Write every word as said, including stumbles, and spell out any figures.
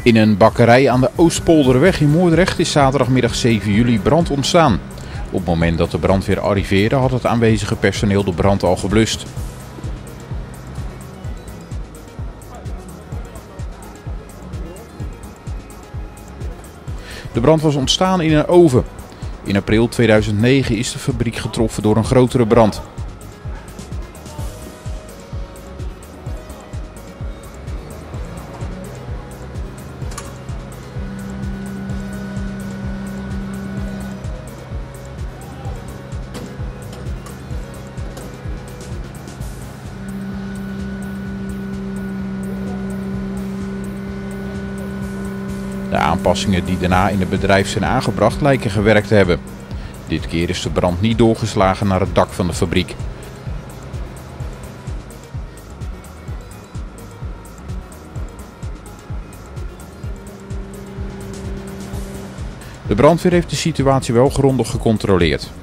In een bakkerij aan de Oostpolderweg in Moordrecht is zaterdagmiddag zeven juli brand ontstaan. Op het moment dat de brandweer arriveerde had het aanwezige personeel de brand al geblust. De brand was ontstaan in een oven. In april tweeduizend negen is de fabriek getroffen door een grotere brand. De aanpassingen die daarna in het bedrijf zijn aangebracht lijken gewerkt te hebben. Dit keer is de brand niet doorgeslagen naar het dak van de fabriek. De brandweer heeft de situatie wel grondig gecontroleerd.